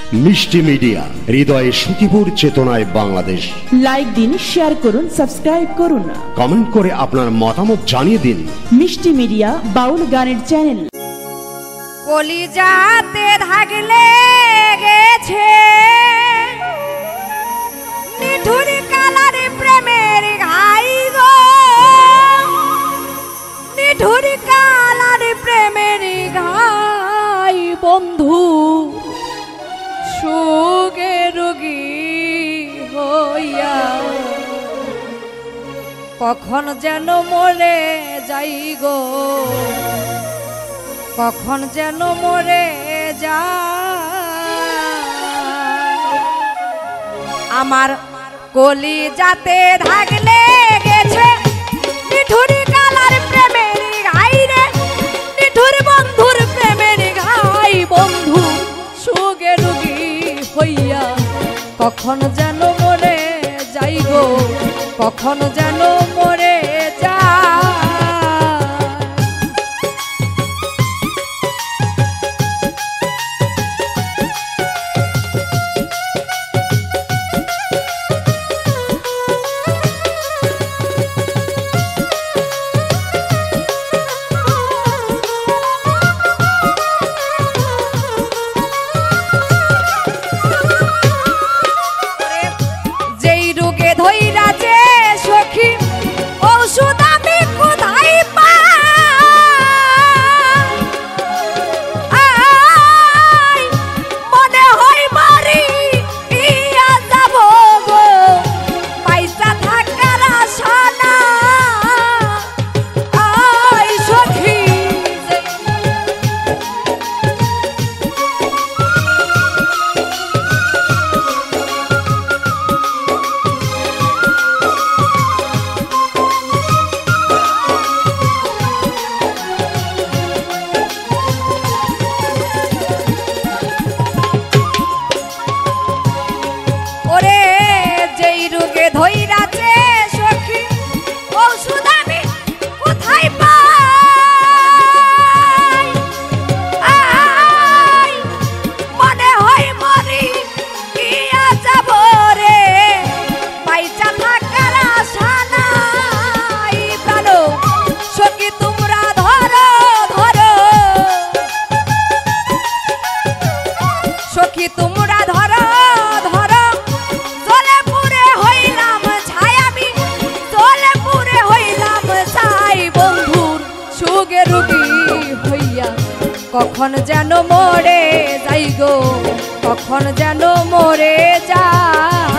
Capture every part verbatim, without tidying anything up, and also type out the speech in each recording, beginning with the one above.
মিষ্টি মিডিয়া, হৃদয়ে সুখীপুর, চেতনায় বাংলাদেশ। লাইক দিন, শেয়ার করুন, সাবস্ক্রাইব করুন, কমেন্ট করে আপনার মতামত জানিয়ে দিন। মিষ্টি মিডিয়া বাউল গানের চ্যানেল। কলিজাতে থাকলে গেছে নিঠুর কালার প্রেমের ঘাই গো, নিঠুর কালার প্রেমের ঘাই বন্ধু সুগে রোগী হইয়া কখন যেন মরে যাই গো, কখন যেন মরে যায়। আমার কলিজাতে থাকলে গেছে নিঠুর কালার প্রেমের ঘাই রে, নিঠুর বন্ধুর প্রেমের ঘাই বন্ধু সুগে রোগী হইয়া কখন যেন মরে যাই গো, কখন যেন মরে যায়। কখন যেন মরে যাই গো, কখন যেন মরে যায়।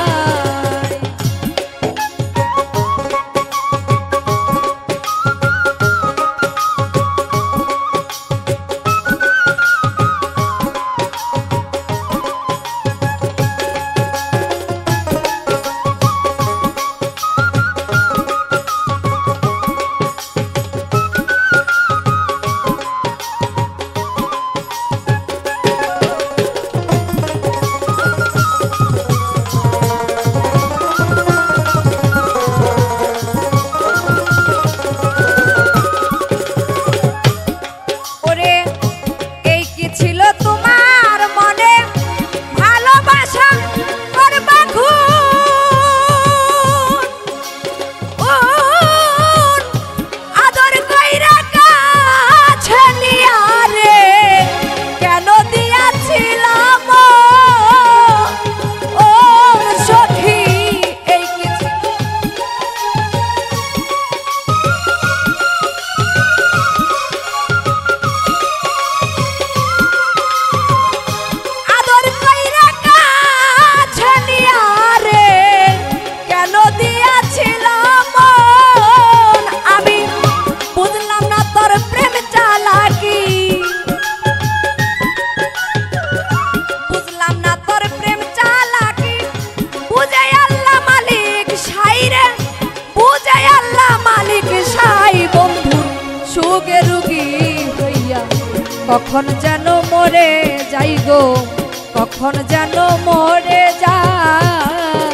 কখন যেন মরে যাই গো, কখন যেন মরে যায়।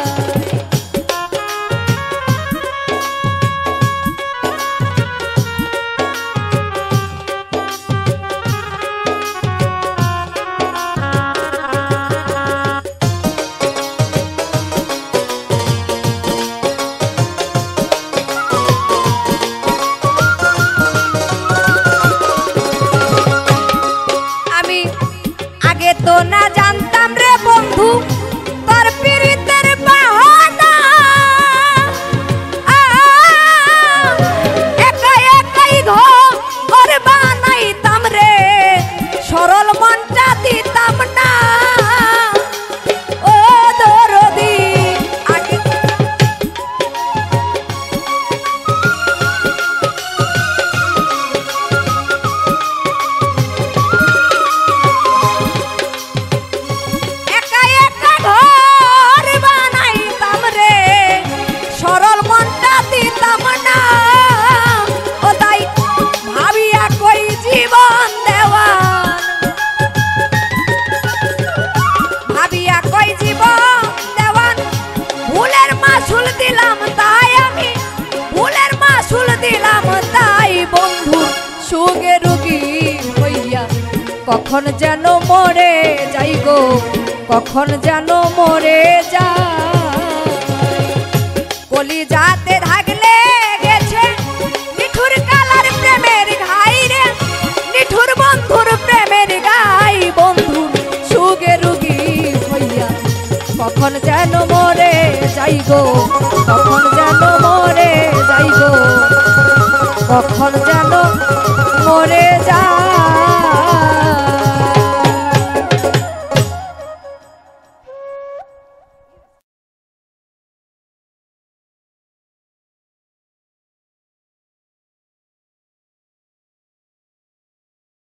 কখন যেন মরে যাই গো, কখন যেন মরে যায়। কলিজাতে থাকলে গেছে নিঠুর কালার প্রেমের ঘাই রে, নিঠুর বন্ধুর প্রেমের গাই, বন্ধুর সুগে রুগী হইয়া কখন যেন মরে যাই গো, কখন যেন মরে যাই গো, কখন যেন মরে যায়।